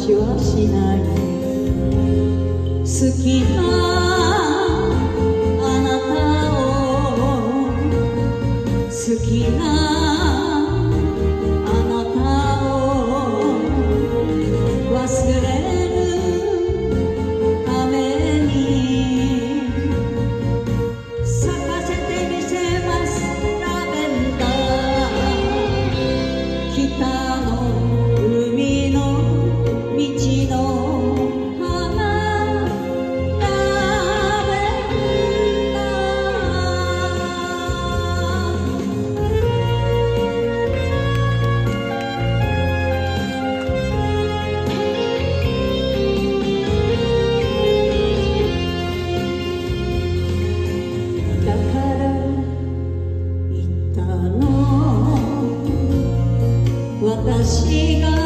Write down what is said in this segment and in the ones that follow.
話はしない。好きなあなたを、好きなあなたを忘れるために咲かせてみせます。ラベンダー、北の海の道の私が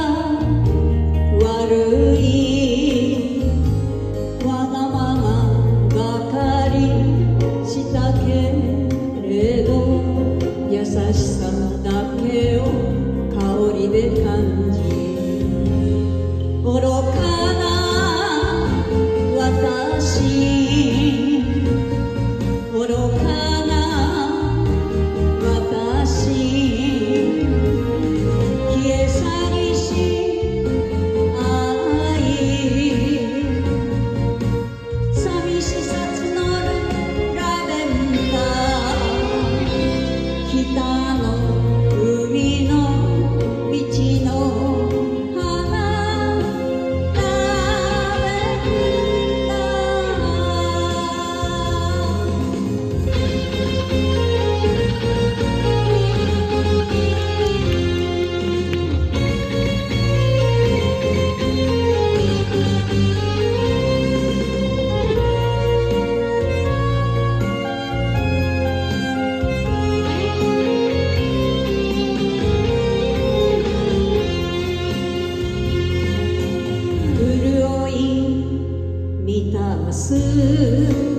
悪いわがままばかりしたけれど、優しさだけを香りで感じ、愚かな私、愚かな私、満たす